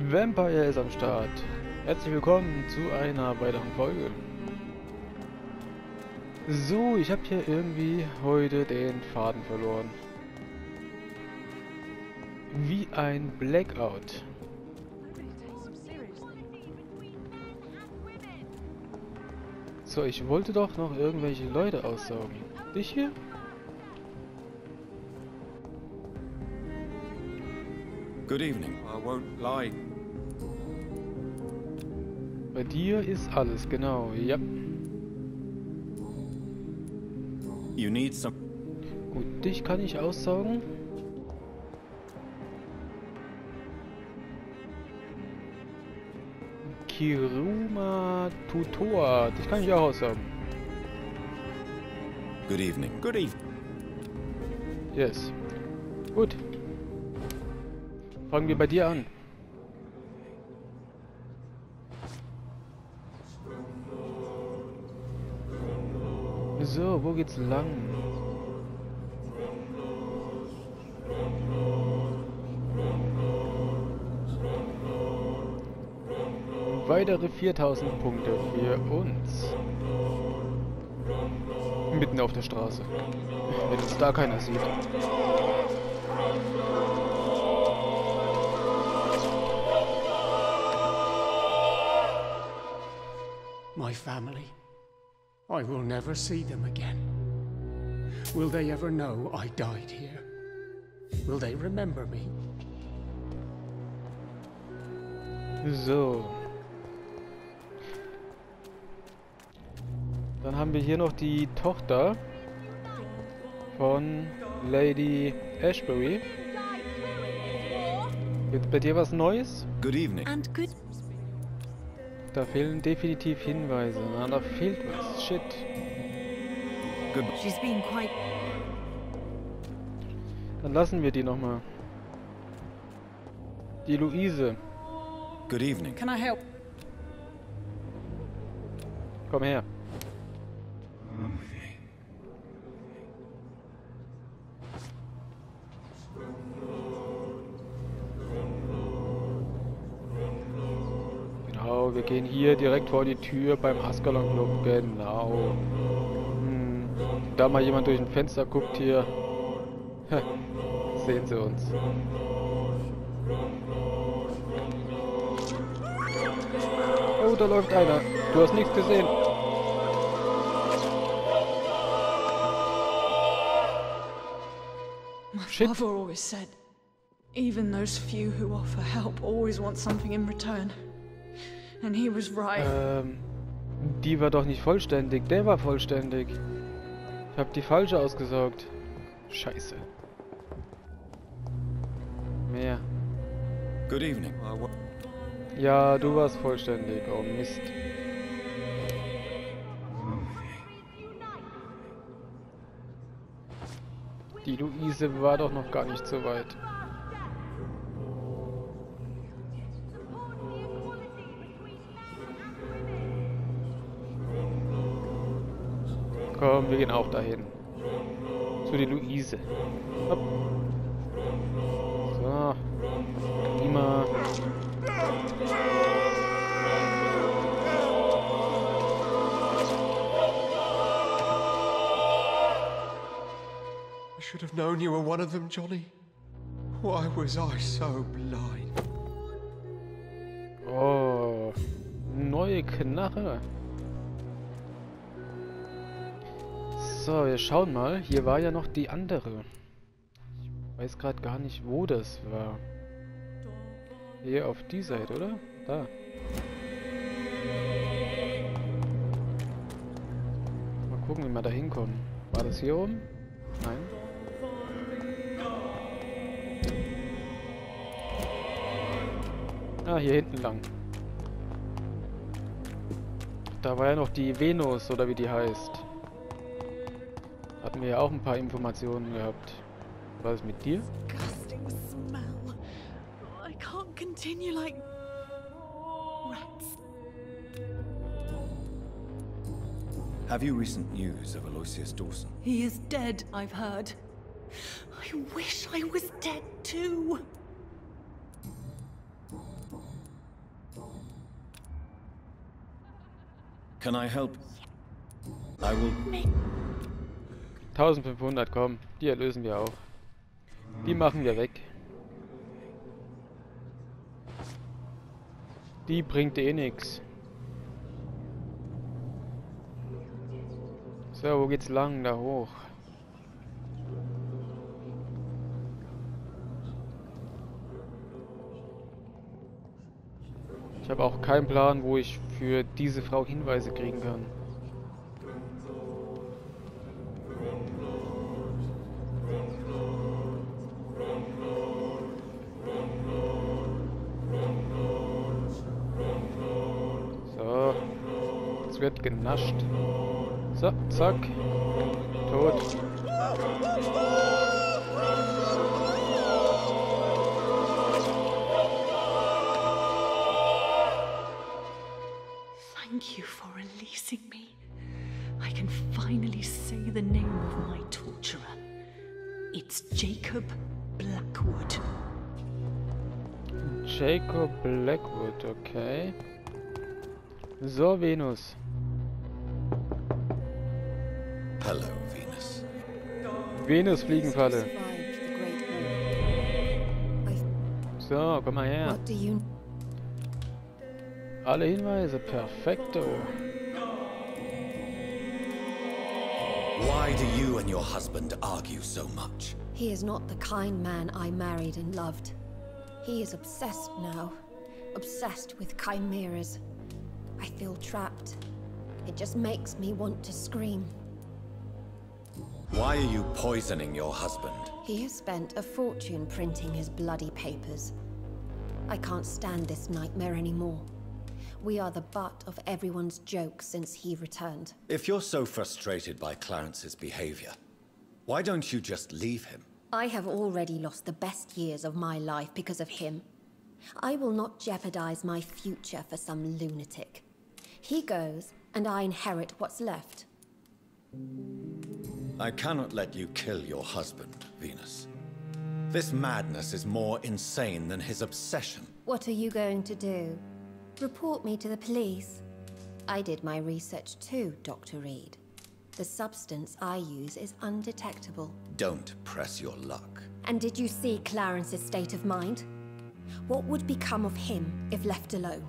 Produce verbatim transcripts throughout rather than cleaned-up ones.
Vampire ist am Start. Herzlich willkommen zu einer weiteren Folge. So, ich habe hier irgendwie heute den Faden verloren. Wie ein Blackout. So, ich wollte doch noch irgendwelche Leute aussaugen. Dich hier? Good evening. I won't lie. Bei dir ist alles, genau, ja. You need some. Gut, dich kann ich aussaugen. Kiruma Tutoa, dich kann ich auch aussaugen. Good evening. Good evening. Yes. Gut. Fangen wir bei dir an. So, wo geht's lang? Weitere viertausend Punkte für uns. Mitten auf der Straße. Wenn uns da keiner sieht. My family. I will never see them again. Will they ever know I died here? Will they remember me? So. Dann haben wir hier noch die Tochter von Lady Ashbury. Jetzt bei dir was Neues? Good evening. And good. Da fehlen definitiv Hinweise. Na, da fehlt was. Shit. Good. She's been quite. Dann lassen wir die nochmal. Die Luise. Good evening. Can I help? Komm her. Genau, wir gehen hier direkt vor die Tür beim Ascalon Club. Genau. Hm. Da mal jemand durch ein Fenster guckt hier. Sehen sie uns. Oh, da läuft einer. Du hast nichts gesehen. My Shit. father always said, even those few who offer help always want something in return. And he was right. Ähm, die war doch nicht vollständig. Der war vollständig. Ich habe die falsche ausgesaugt. Scheiße. Mehr. Good evening. I wa- Ja, du warst vollständig. Oh Mist. Die Luise war doch noch gar nicht so weit. Komm, wir gehen auch dahin. Zu die Luise. Hopp. So. Immer. I should have known you were one of them, Johnny. Why was I so blind? Oh. Neue Knarre. So, wir schauen mal. Hier war ja noch die andere. Ich weiß gerade gar nicht, wo das war. Hier auf die Seite, oder? Da. Mal gucken, wie wir da hinkommen. War das hier oben? Nein. Ah, hier hinten lang. Da war ja noch die Venus, oder wie die heißt. Hatten wir ja auch ein paar Informationen gehabt. Was ist mit dir? Disgusting smell. I can't continue like rats. Have you recent news of Aloysius Dawson? He is dead, I've heard. I wish I was dead too. Can I help? I will... eintausendfünfhundert, komm. Die erlösen wir auch. Die machen wir weg. Die bringt eh nix. So, wo geht's lang? Da hoch. Ich habe auch keinen Plan, wo ich für diese Frau Hinweise kriegen kann. So. Jetzt wird genascht. So, zack. Tot. Thank you for releasing me. I can finally say the name of my torturer. It's Jacob Blackwood. Jacob Blackwood, okay. So, Venus. Hello, Venus. Venus Fliegenfalle. So, komm mal her. What do you... Alle Hinweise, perfekto. Why do you and your husband argue so much? He is not the kind man I married and loved. He is obsessed now. Obsessed with chimeras. I feel trapped. It just makes me want to scream. Why are you poisoning your husband? He has spent a fortune printing his bloody papers. I can't stand this nightmare anymore. We are the butt of everyone's jokes since he returned. If you're so frustrated by Clarence's behavior, why don't you just leave him? I have already lost the best years of my life because of him. I will not jeopardize my future for some lunatic. He goes, and I inherit what's left. I cannot let you kill your husband, Venus. This madness is more insane than his obsession. What are you going to do? Report me to the police? I did my research too, Doctor Reed. The substance I use is undetectable. Don't press your luck. And did you see Clarence's state of mind? What would become of him if left alone?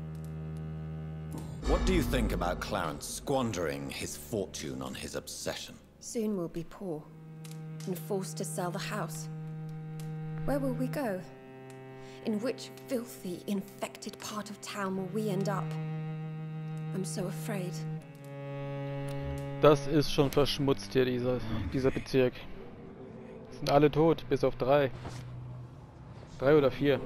What do you think about Clarence squandering his fortune on his obsession? Soon we'll be poor and forced to sell the house. Where will we go? In which filthy, infected part of town will we end up? I'm so afraid. Das ist schon verschmutzt hier, dieser, dieser Bezirk. Sind alle tot, bis auf drei. Drei oder vier.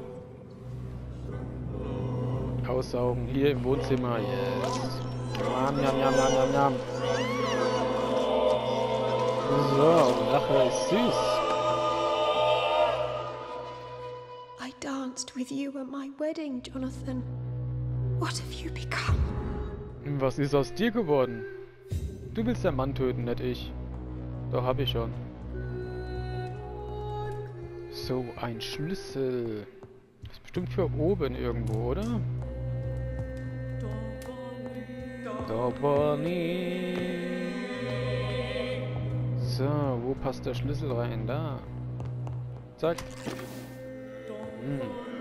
Aussaugen, hier im Wohnzimmer. Yes. Yam, yam, yam, yam, yam, yam. So, Rache ist süß. I danced with you at my wedding, Jonathan. What have you become? Was ist aus dir geworden? Du willst den Mann töten, nicht ich. Doch, hab ich schon. So, ein Schlüssel. Das ist bestimmt für oben irgendwo, oder? Doboni. So, wo passt der Schlüssel rein? Da. Zack. Hm.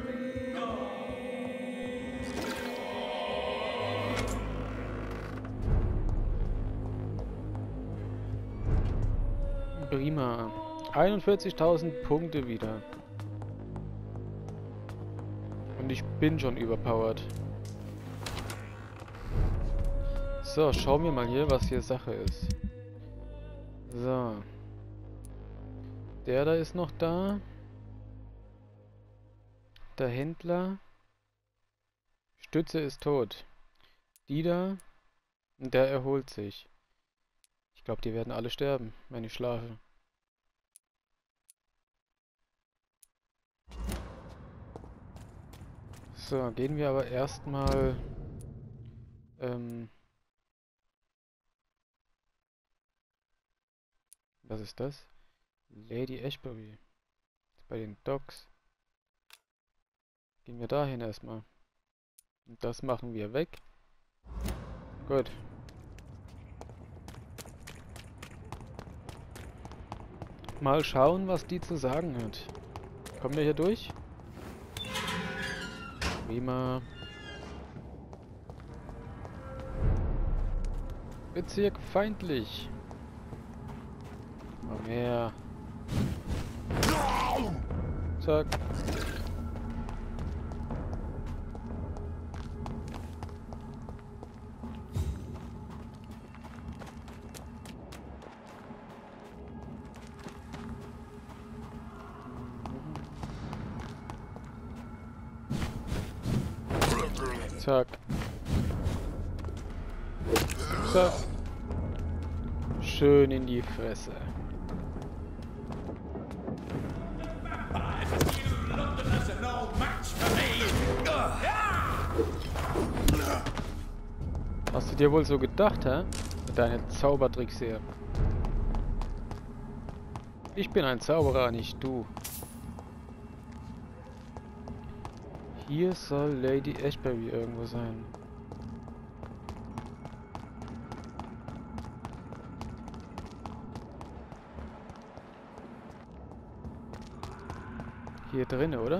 Prima. einundvierzigtausend Punkte wieder. Und ich bin schon überpowered. So, schauen wir mal hier, was hier Sache ist. So. Der da ist noch da. Der Händler. Stütze ist tot. Die da. Der erholt sich. Ich glaube, die werden alle sterben, wenn ich schlafe. So, gehen wir aber erstmal ähm was ist das? Lady Ashbury. Bei den Docks. Gehen wir dahin erstmal. Und das machen wir weg. Gut. Mal schauen, was die zu sagen hat. Kommen wir hier durch? Prima. Bezirk feindlich. Komm her. Zack. Zack. Zack. Schön in die Fresse. Hast du dir wohl so gedacht, hä? Mit deinen Zaubertricks hier. Ich bin ein Zauberer, nicht du. Hier soll Lady Ashbury irgendwo sein. Hier drin, oder?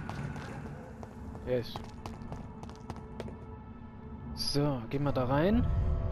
Yes. So, gehen wir da rein.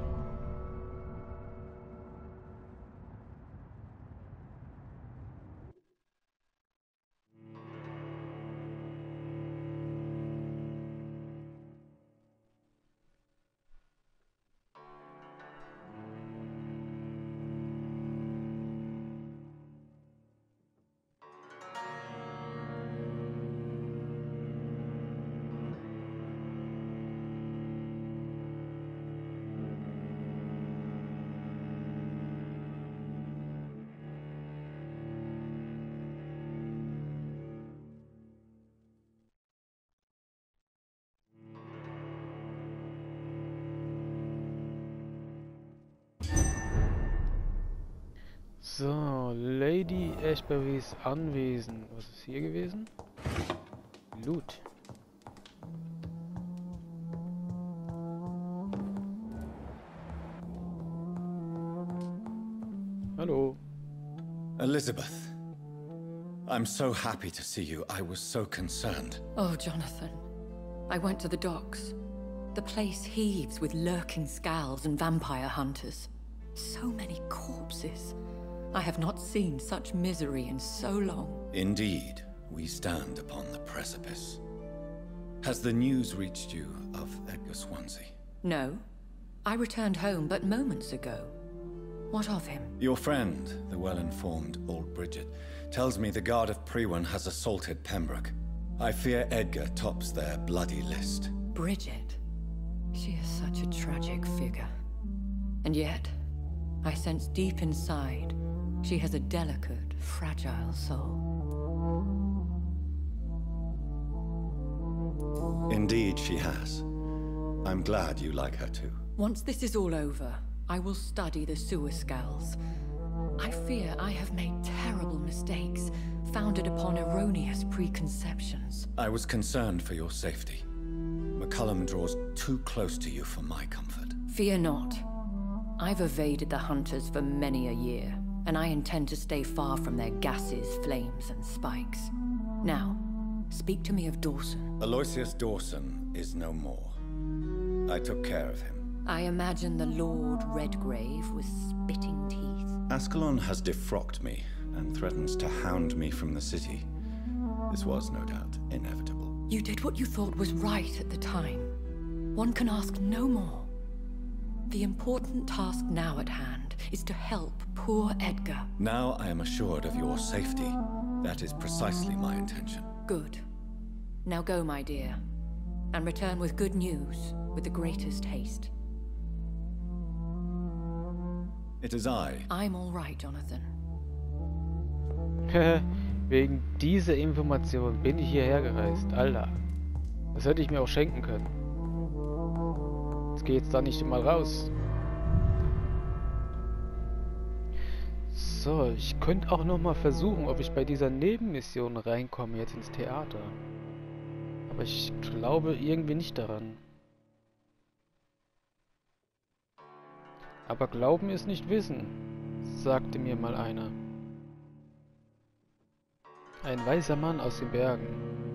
So, Lady Ashburys Anwesen. Was ist hier gewesen? Loot. Hallo. Elizabeth, I'm so happy to see you. I was so concerned. Oh, Jonathan. I went to the docks. The place heaves with lurking scows and vampire hunters. So many corpses. I have not seen such misery in so long. Indeed, we stand upon the precipice. Has the news reached you of Edgar Swansea? No. I returned home but moments ago. What of him? Your friend, the well-informed old Bridget, tells me the Guard of Priwen has assaulted Pembroke. I fear Edgar tops their bloody list. Bridget? She is such a tragic figure. And yet, I sense deep inside, she has a delicate, fragile soul. Indeed, she has. I'm glad you like her too. Once this is all over, I will study the sewer skulls. I fear I have made terrible mistakes, founded upon erroneous preconceptions. I was concerned for your safety. McCullum draws too close to you for my comfort. Fear not. I've evaded the hunters for many a year, and I intend to stay far from their gases, flames, and spikes. Now, speak to me of Dawson. Aloysius Dawson is no more. I took care of him. I imagine the Lord Redgrave with spitting teeth. Ascalon has defrocked me and threatens to hound me from the city. This was, no doubt, inevitable. You did what you thought was right at the time. One can ask no more. The important task now at hand is to help poor Edgar. Now I am assured of your safety. That is precisely my intention. Good. Now go, my dear, and return with good news with the greatest haste. It is I. I'm all right, Jonathan. Wegen dieser Information bin ich hierher gereist. Alter. Das hätte ich mir auch schenken können. Jetzt geht's da nicht mal raus. So, ich könnte auch noch mal versuchen, ob ich bei dieser Nebenmission reinkomme jetzt ins Theater. Aber ich glaube irgendwie nicht daran. Aber Glauben ist nicht Wissen, sagte mir mal einer. Ein weiser Mann aus den Bergen.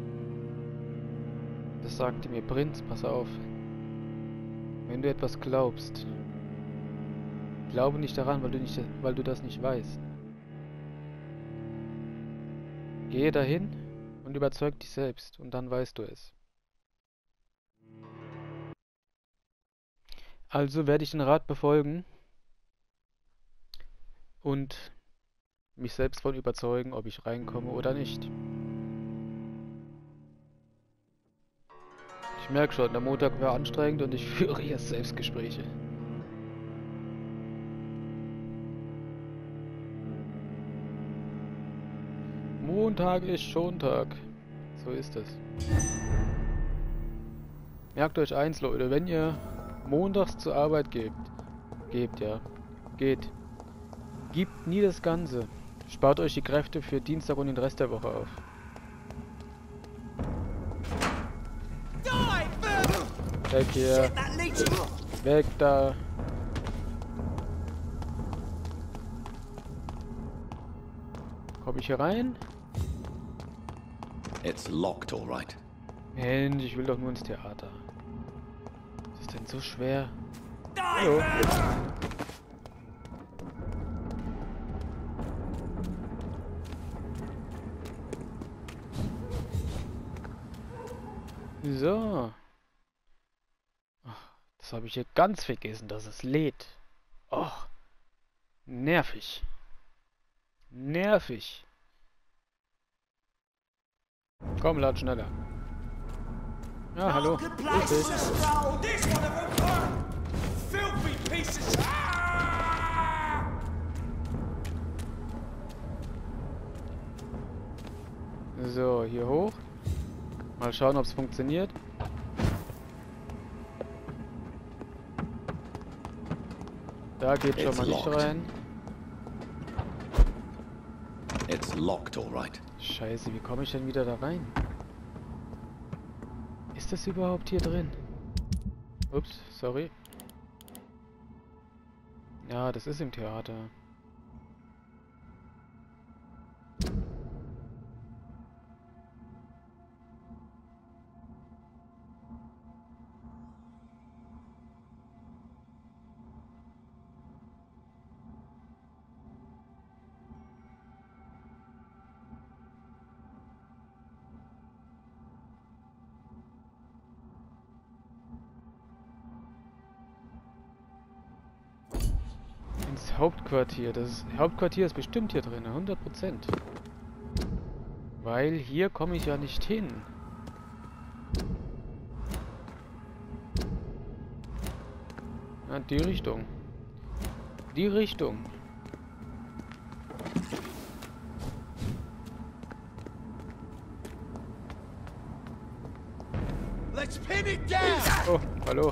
Das sagte mir: Prinz, pass auf. Wenn du etwas glaubst, glaube nicht daran, weil du, nicht, weil du das nicht weißt. Gehe dahin und überzeug dich selbst, und dann weißt du es. Also werde ich den Rat befolgen und mich selbst von überzeugen, ob ich reinkomme oder nicht. Ich merke schon, der Montag war anstrengend und ich führe jetzt Selbstgespräche. Montag ist Schontag. So ist es. Merkt euch eins, Leute, wenn ihr montags zur Arbeit gebt, gebt, ja, geht, gibt nie das Ganze. Spart euch die Kräfte für Dienstag und den Rest der Woche auf. Weg hier. Weg da. Komm ich hier rein? It's locked, all right. Mensch, ich will doch nur ins Theater. Was ist denn so schwer? Hallo. So. Ach, das habe ich hier ganz vergessen, dass es lädt. Och. Nervig. Nervig. Komm, lad schneller. Ja, hallo. Grüß dich. So, hier hoch. Mal schauen, ob es funktioniert. Da geht schon mal nicht rein. It's locked, all right. Scheiße, wie komme ich denn wieder da rein? Ist das überhaupt hier drin? Ups, sorry. Ja, das ist im Theater. Hauptquartier. Das Hauptquartier ist bestimmt hier drin, hundert Prozent. Weil hier komme ich ja nicht hin. Ja, die Richtung. Die Richtung. Let's pin it down. Oh, hallo.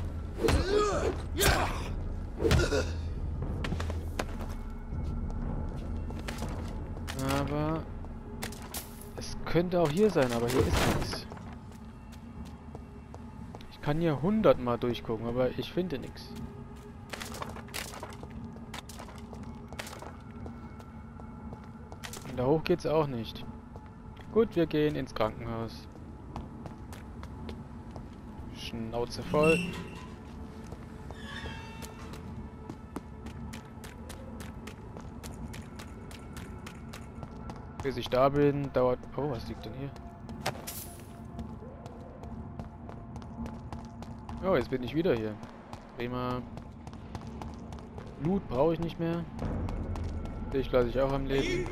Aber es könnte auch hier sein, aber hier ist nichts. Ich kann hier hundertmal durchgucken, aber ich finde nichts. Da hoch geht's auch nicht. Gut, wir gehen ins Krankenhaus. Schnauze voll. Bis ich da bin, dauert... Oh, was liegt denn hier? Oh, jetzt bin ich wieder hier. Prima. Blut brauche ich nicht mehr. Dich lasse ich auch am Leben.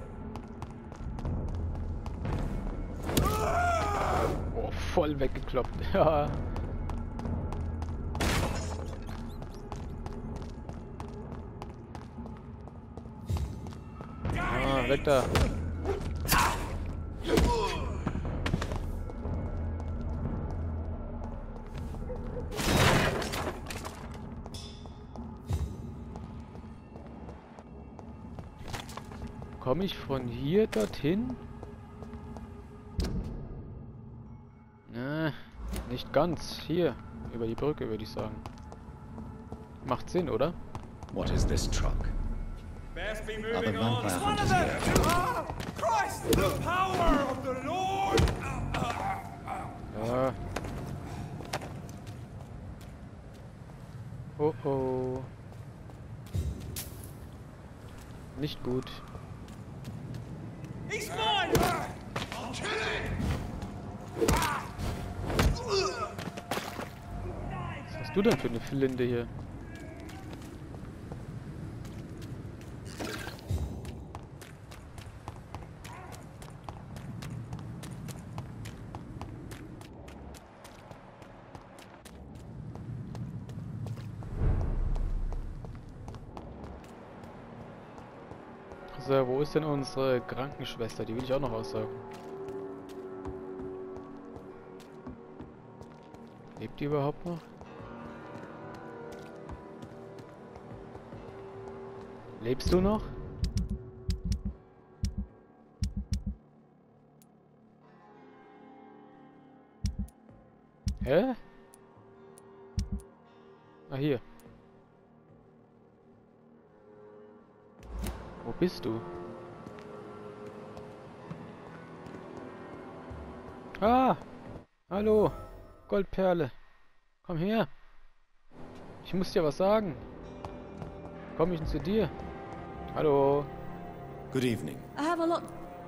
Oh, voll weggekloppt. Ja. Ah, weg da. Komme ich von hier dorthin? Na, nicht ganz. Hier, über die Brücke, würde ich sagen. Macht Sinn, oder? What is this truck? Best be Are the moving on. vampire It's one of hunters them! here? Ah, Christ! The power of the Lord! Ja. Oh oh. Nicht gut. He's mine! I'll kill him! Was hast du denn für eine Flinte hier? So, wo ist denn unsere Krankenschwester? Die will ich auch noch aussaugen. Lebt die überhaupt noch? Lebst du noch? Hä? Ah, hier. Wo bist du? Ah! Hallo! Goldperle! Komm her! Ich muss dir was sagen! Komm ich denn zu dir? Hallo! Good evening. I have a lot.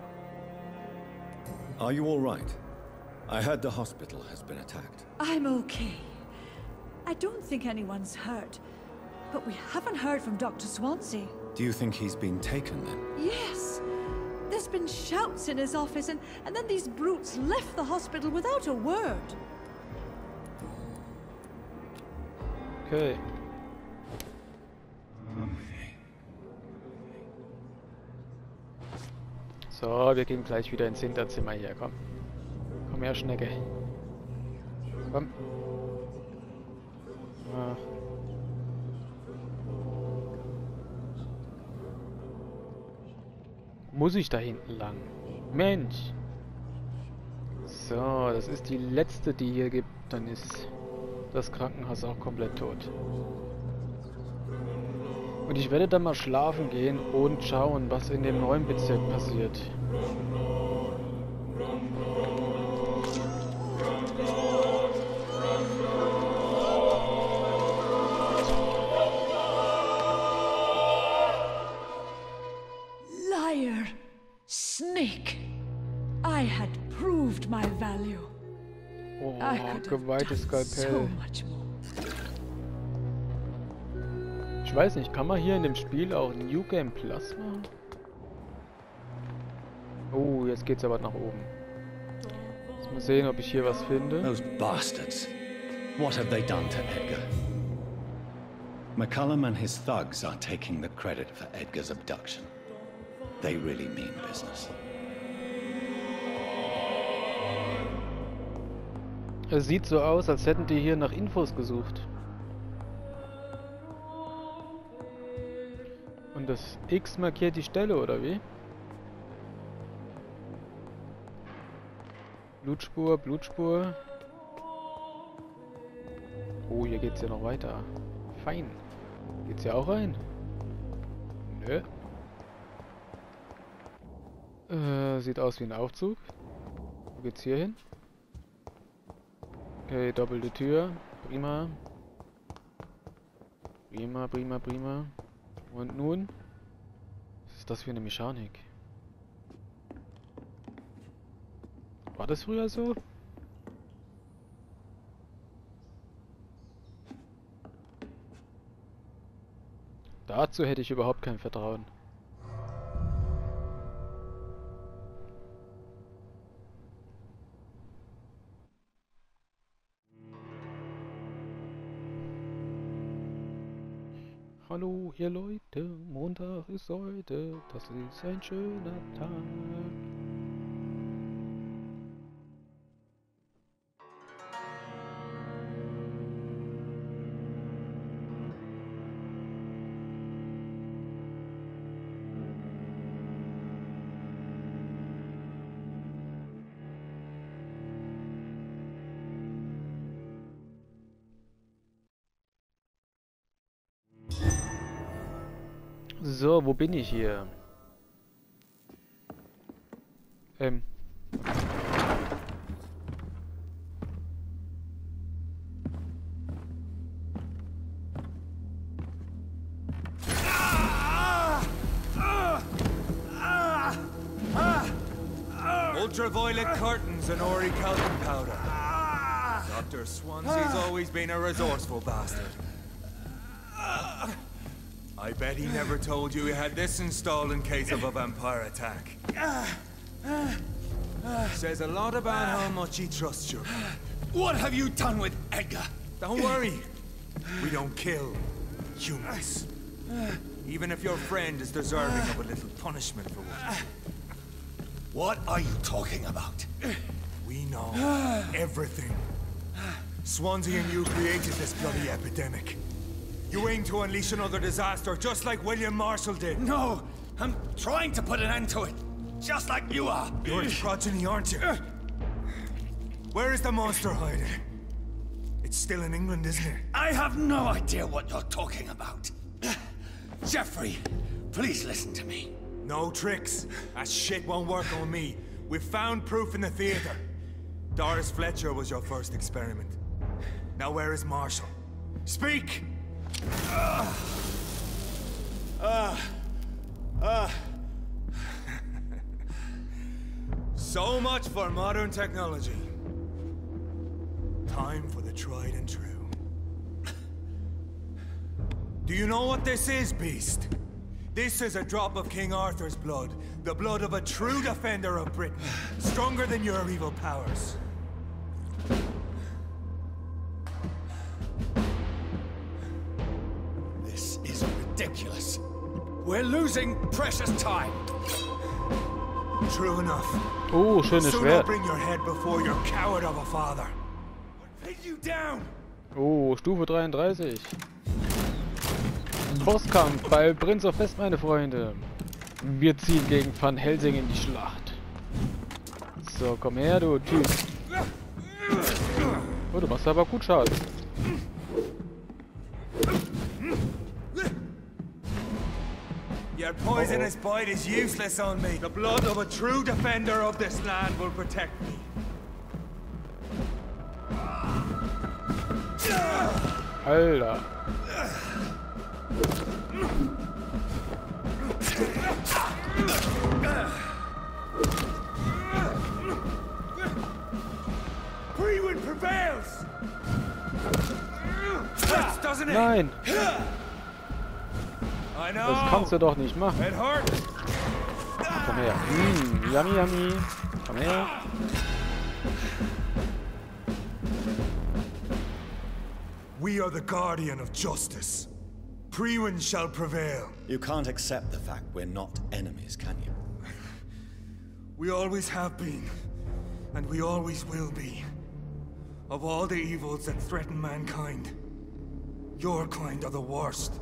Are you all right? I heard the hospital has been attacked. I'm okay. I don't think anyone's hurt. But we haven't heard from Doctor Swansea. Do you think he's been taken then? Yes. There's been shouts in his office, and, and then these brutes left the hospital without a word. Okay. So, wir gehen gleich wieder ins Hinterzimmer hier, komm. Komm her, Schnecke. Komm. Ah. Muss ich da hinten lang? Mensch! So, das ist die letzte, die hier gibt. Dann ist das Krankenhaus auch komplett tot. Und ich werde dann mal schlafen gehen und schauen, was in dem neuen Bezirk passiert. Liar! Snake! I had proved my value. Oh, I could have geweihtes done so Skalpell. much more. Ich weiß nicht, kann man hier in dem Spiel auch New Game Plus machen? Oh, jetzt geht's aber nach oben. Jetzt mal sehen, ob ich hier was finde. Those bastards. What have they done to Edgar? McCullum and his thugs are taking the credit for Edgar's abduction. They really mean business. Es sieht so aus, als hätten die hier nach Infos gesucht. Und das X markiert die Stelle, oder wie? Blutspur, Blutspur. Oh, hier geht's ja noch weiter. Fein. Geht's ja auch rein? Nö. Äh, sieht aus wie ein Aufzug. Wo geht's hier hin? Okay, doppelte Tür. Prima. Prima, prima, prima. Und nun? Was ist das für eine Mechanik? War das früher so? Dazu hätte ich überhaupt kein Vertrauen. Hallo ihr Leute, Montag ist heute, das ist ein schöner Tag. So, wo bin ich hier? Ähm. Ultraviolet curtains and orichalcum powder. Doctor Swansea's always been a resourceful bastard. I bet he never told you he had this installed in case of a vampire attack. Says a lot about how much he trusts you. What have you done with Edgar? Don't worry. We don't kill humans. Even if your friend is deserving of a little punishment for what. What are you talking about? We know everything. Swansea and you created this bloody epidemic. You aim to unleash another disaster, just like William Marshall did. No! I'm trying to put an end to it, just like you are! You're its progeny, aren't you? Where is the monster hiding? It's still in England, isn't it? I have no idea what you're talking about. Jeffrey, please listen to me. No tricks. That shit won't work on me. We've found proof in the theater. Doris Fletcher was your first experiment. Now where is Marshall? Speak! Uh, uh, uh. So much for modern technology. Time for the tried and true. Do you know what this is, Beast? This is a drop of King Arthur's blood. The blood of a true defender of Britain. Stronger than your evil powers. This is ridiculous. We're losing precious time. True enough. Oh, schönes Soon Schwert. I'll bring your head before your coward of a father. Pin you down. Oh, Stufe dreiunddreißig. Bosskampf bei Prince of West, meine Freunde. Wir ziehen gegen Van Helsing in die Schlacht. So, komm her, du Typ. Oh, du machst aber gut Schaden. Your poisonous bite is useless on me. The blood of a true defender of this land will protect me. Alter. Priwen prevails. Hurts, doesn't it? Nein. I know. Das kannst du doch nicht machen. It hurts. Komm her. Mm, yummy, yummy. Komm her. We are the guardian of justice. Priwen shall prevail. You can't accept the fact we're not enemies, can you? We always have been, and we always will be. Of all the evils that threaten mankind, your kind are the worst.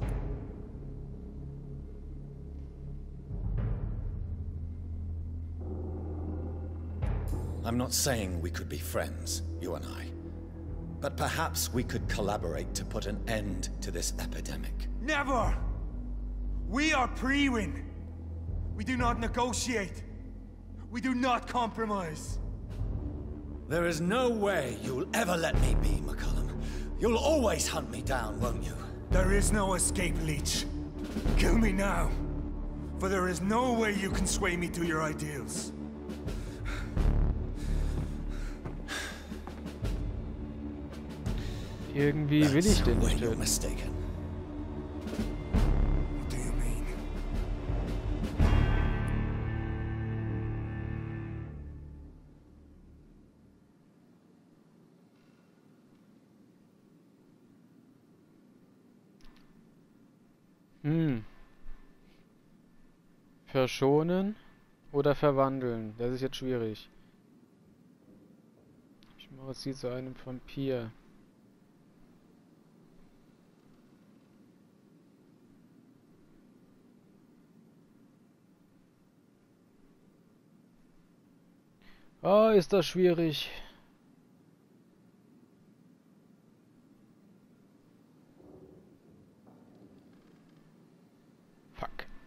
I'm not saying we could be friends, you and I. But perhaps we could collaborate to put an end to this epidemic. Never! We are Priwen. We do not negotiate. We do not compromise. There is no way you'll ever let me be, McCullum. You'll always hunt me down, won't you? There is no escape, Leech. Kill me now. For there is no way you can sway me to your ideals. Irgendwie will ich den nicht You're töten. mistaken. What do you mean? Hm. Verschonen oder verwandeln? Das ist jetzt schwierig. Ich mache sie zu einem Vampir. Ah, ist das schwierig. Fuck.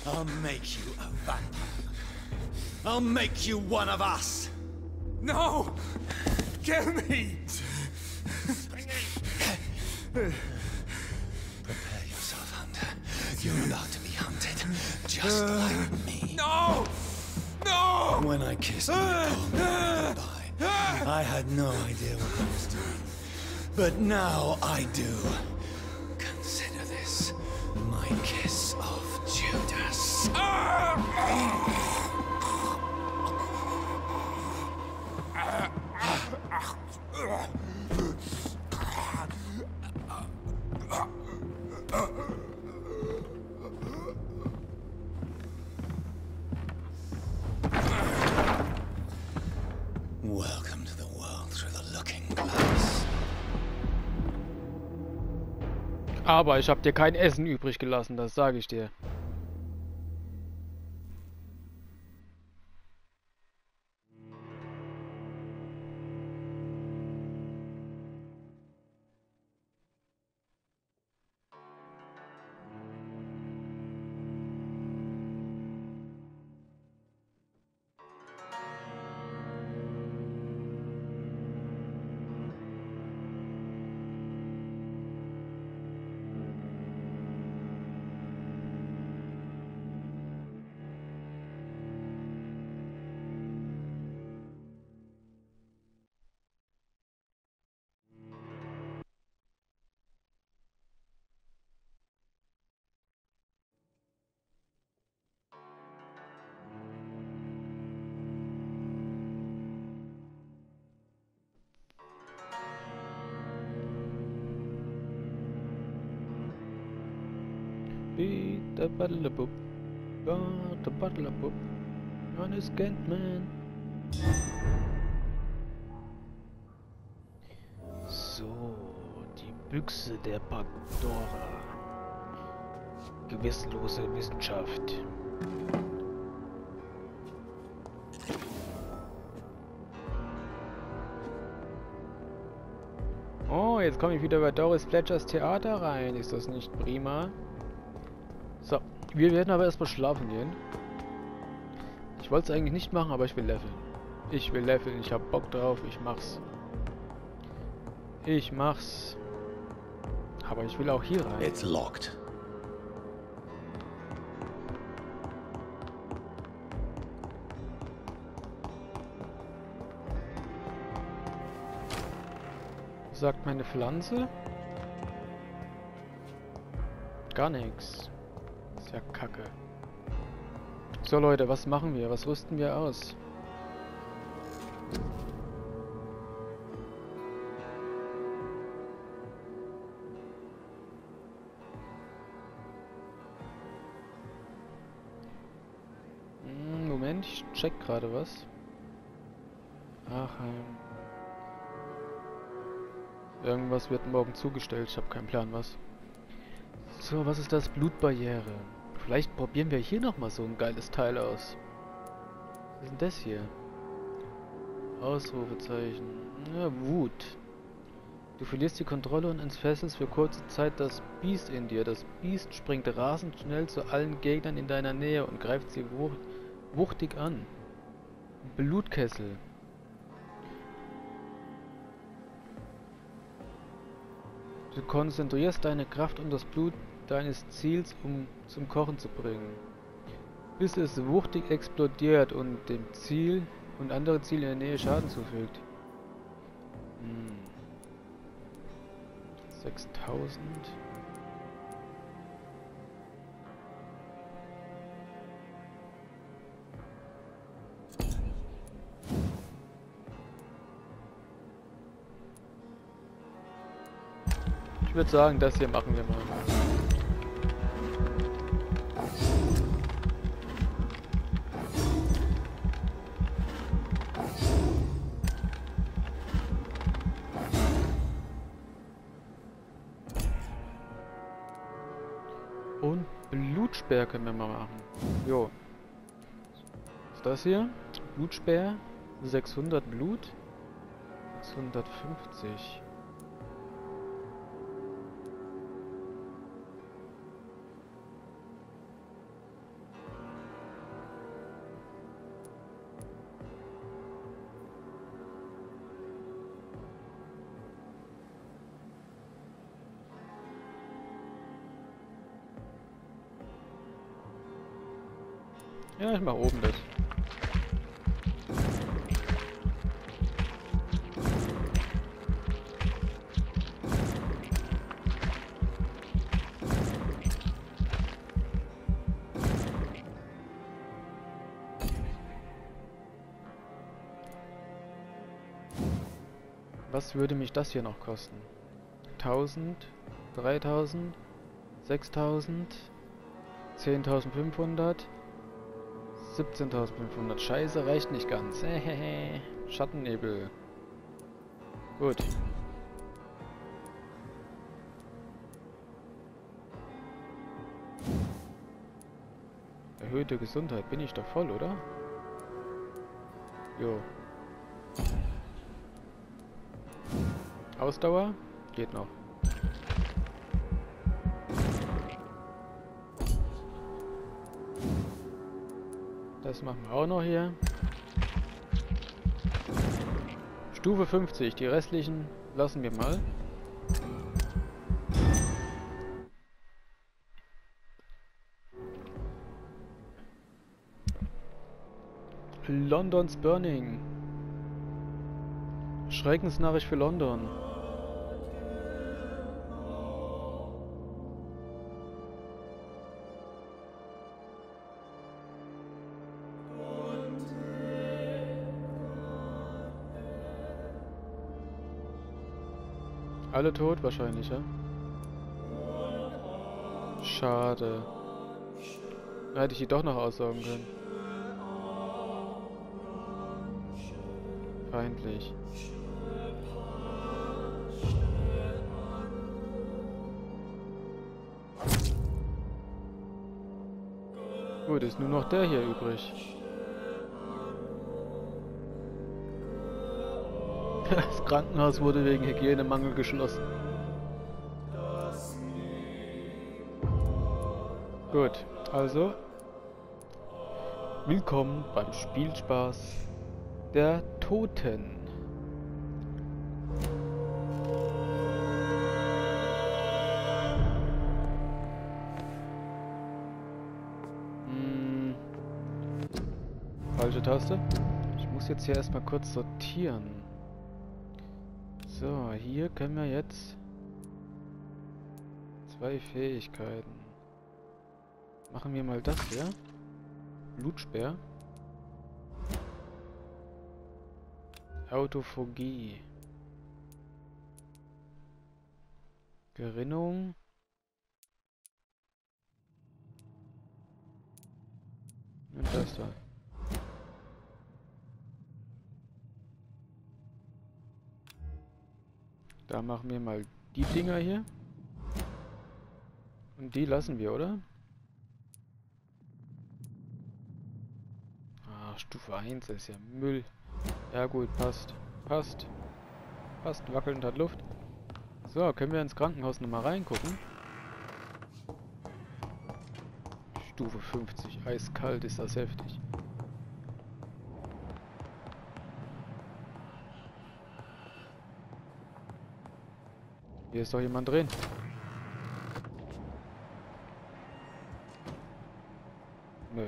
I'll make you a vampire. I'll make you one of us. No! Kill me! Prepare yourself, Hunter. You're about to be hunted, just like me. No! No! When I kissed my poor mother goodbye, I had no idea what I was doing. But now I do. Consider this my kiss of Judas. Welcome to the world through the looking glass. Aber ich hab dir kein Essen übrig gelassen, das sage ich dir. Beat the butler boop. Got the butler boop. On his Gentman. So, die Büchse der Pandora. Gewissenlose Wissenschaft. Oh, jetzt komme ich wieder bei Doris Fletchers Theater rein. Ist das nicht prima? So, wir werden aber erstmal schlafen gehen. Ich wollte es eigentlich nicht machen, aber ich will leveln. Ich will leveln, ich hab Bock drauf, ich mach's. Ich mach's. Aber ich will auch hier rein. It's locked. Was sagt meine Pflanze? Gar nichts. Ist ja kacke. So Leute, was machen wir? Was rüsten wir aus? Hm, Moment, ich check gerade was. Ach, ähm. Irgendwas wird morgen zugestellt, ich habe keinen Plan was. So, was ist das? Blutbarriere. Vielleicht probieren wir hier nochmal so ein geiles Teil aus. Was ist denn das hier? Ausrufezeichen. Ja, Wut. Du verlierst die Kontrolle und entfesselst für kurze Zeit das Biest in dir. Das Biest springt rasend schnell zu allen Gegnern in deiner Nähe und greift sie wucht, wuchtig an. Blutkessel. Du konzentrierst deine Kraft, um das Blut deines Ziels um zum Kochen zu bringen, bis es wuchtig explodiert und dem Ziel und andere Ziele in der Nähe Schaden zufügt. Hm. sechstausend. Ich würde sagen, das hier machen wir mal. Und Blutsperr können wir mal machen. Jo. Was ist das hier? Blutsperr. sechshundert Blut. sechshundertfünfzig. Ja, ich mach oben das. Was würde mich das hier noch kosten? tausend, dreitausend, sechstausend, zehntausendfünfhundert, siebzehntausendfünfhundert. Scheiße, reicht nicht ganz. Hehehe. Schattennebel. Gut. Erhöhte Gesundheit. Bin ich doch voll, oder? Jo. Ausdauer? Geht noch. Das machen wir auch noch hier. Stufe fünfzig. Die restlichen lassen wir mal. London's Burning. Schreckensnachricht für London. Alle tot wahrscheinlich, ja? Schade. Da hätte ich die doch noch aussaugen können. Feindlich. Gut, ist nur noch der hier übrig. Das Krankenhaus wurde wegen Hygienemangel geschlossen. Gut, also willkommen beim Spielspaß der Toten. Hm. Falsche Taste. Ich muss jetzt hier erstmal kurz sortieren. So, hier können wir jetzt zwei Fähigkeiten. Machen wir mal das hier. Blutspeer. Autophagie. Gerinnung. Und das da. Da machen wir mal die Dinger hier. Und die lassen wir, oder? Ah, Stufe eins ist ja Müll. Ja gut, passt. Passt. Passt, wackelnd hat Luft. So, können wir ins Krankenhaus nochmal reingucken. Stufe fünfzig. Eiskalt ist das heftig. Hier ist doch jemand drin. Nö.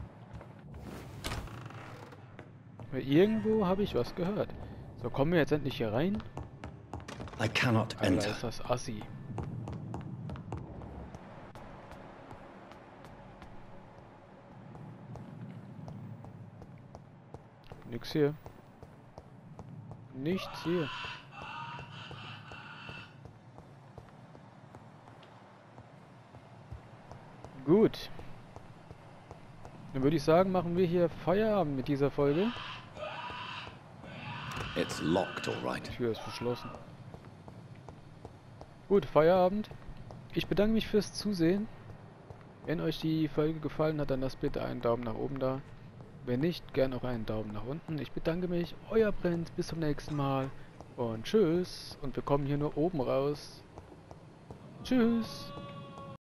Irgendwo habe ich was gehört. So, kommen wir jetzt endlich hier rein? I cannot Alter, enter. ist das assi. Nix hier. Nichts hier. Gut. Dann würde ich sagen, machen wir hier Feierabend mit dieser Folge. It's locked, all right. Die Tür ist verschlossen. Gut, Feierabend. Ich bedanke mich fürs Zusehen. Wenn euch die Folge gefallen hat, dann lasst bitte einen Daumen nach oben da. Wenn nicht, gern auch einen Daumen nach unten. Ich bedanke mich. Euer Prinz. Bis zum nächsten Mal. Und tschüss. Und wir kommen hier nur oben raus. Tschüss.